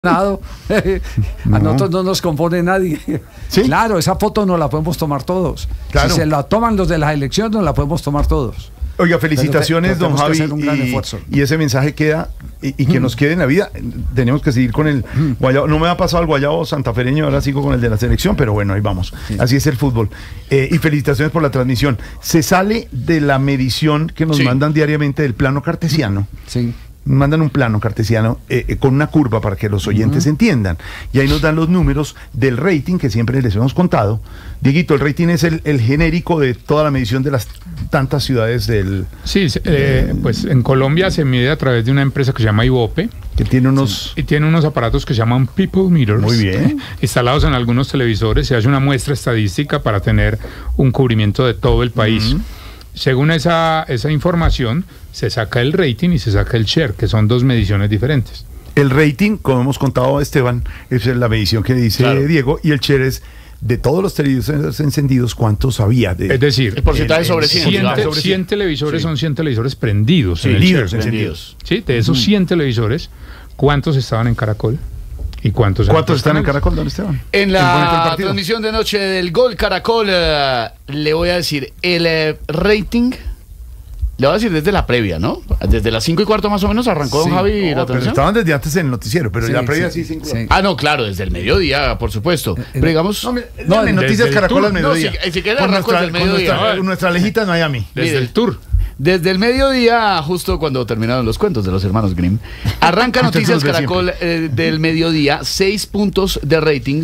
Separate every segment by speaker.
Speaker 1: A nosotros no nos compone nadie.
Speaker 2: ¿Sí?
Speaker 1: Claro, esa foto no la podemos tomar todos.
Speaker 2: Claro.
Speaker 1: Si se la toman los de las elecciones, no la podemos tomar todos.
Speaker 2: Oiga, felicitaciones,
Speaker 1: Pero
Speaker 2: don
Speaker 1: tenemos que
Speaker 2: Javi.
Speaker 1: hacer un gran esfuerzo.
Speaker 2: Y ese mensaje queda, y que nos quede en la vida. Tenemos que seguir con el guayabo. No me ha pasado el guayabo santafereño, ahora sigo con el de la selección, pero bueno, ahí vamos.
Speaker 1: Sí.
Speaker 2: Así es el fútbol. Y felicitaciones por la transmisión. Se sale de la medición que nos mandan diariamente del plano cartesiano.
Speaker 1: Sí.
Speaker 2: Mandan un plano cartesiano con una curva para que los oyentes entiendan. Y ahí nos dan los números del rating que siempre les hemos contado. Dieguito, el rating es el genérico de toda la medición de las tantas ciudades del...
Speaker 3: Sí, pues en Colombia se mide a través de una empresa que se llama Ibope.
Speaker 2: Que tiene unos...
Speaker 3: Y tiene unos aparatos que se llaman People Meters.
Speaker 2: Muy bien.
Speaker 3: Instalados en algunos televisores. Se hace una muestra estadística para tener un cubrimiento de todo el país. Según esa información, se saca el rating y se saca el share, que son dos mediciones diferentes.
Speaker 2: El rating, como hemos contado, Esteban, es la medición que dice Diego, y el share es de todos los televisores encendidos, ¿cuántos había?
Speaker 3: Es decir,
Speaker 4: el porcentaje sobre
Speaker 3: 100 televisores son 100 televisores prendidos. En el share.
Speaker 2: Encendidos.
Speaker 3: Sí, de esos 100 televisores, ¿cuántos estaban en Caracol? ¿Y cuántos
Speaker 2: están en Caracol, don Esteban?
Speaker 4: En la transmisión de noche del Gol Caracol, le voy a decir, el rating, le voy a decir desde la previa, ¿no? Desde las 5:15 más o menos arrancó don Javi la transmisión.
Speaker 2: Estaban desde antes en el noticiero, pero en la previa sí.
Speaker 4: Ah, no, claro, desde el mediodía, por supuesto. Pero digamos...
Speaker 2: No, en Noticias Caracol al mediodía.
Speaker 4: No, si quiere arrancó desde el mediodía.
Speaker 2: Nuestra lejita en Miami.
Speaker 3: Desde el tour.
Speaker 4: Desde el mediodía, justo cuando terminaron los cuentos de los hermanos Grimm, arranca Noticias Caracol del mediodía, 6 puntos de rating,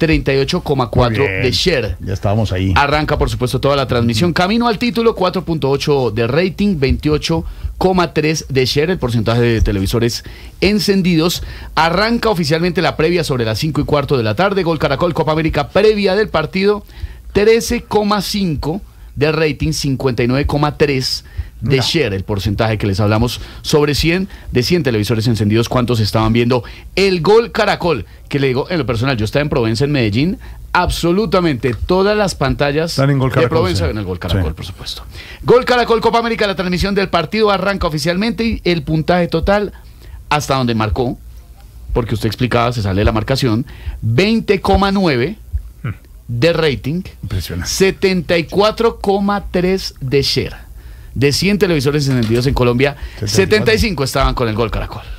Speaker 4: 38,4 de share.
Speaker 2: Ya estábamos ahí.
Speaker 4: Arranca, por supuesto, toda la transmisión. Camino al título, 4,8 de rating, 28,3 de share, el porcentaje de televisores encendidos. Arranca oficialmente la previa sobre las 5:15 de la tarde. Gol Caracol, Copa América, previa del partido, 13,5 de rating, 59,3 de share, el porcentaje que les hablamos sobre 100 televisores encendidos, cuántos estaban viendo el Gol Caracol, que le digo, en lo personal, yo estaba en Provenza, en Medellín, absolutamente todas las pantallas
Speaker 2: en Gol Caracol,
Speaker 4: de Provenza en el Gol Caracol, por supuesto. Gol Caracol, Copa América, la transmisión del partido arranca oficialmente y el puntaje total, hasta donde marcó, porque usted explicaba, se sale de la marcación, 20,9 de rating, 74,3 de share. De 100 televisores encendidos en Colombia, 75 estaban con el Gol Caracol.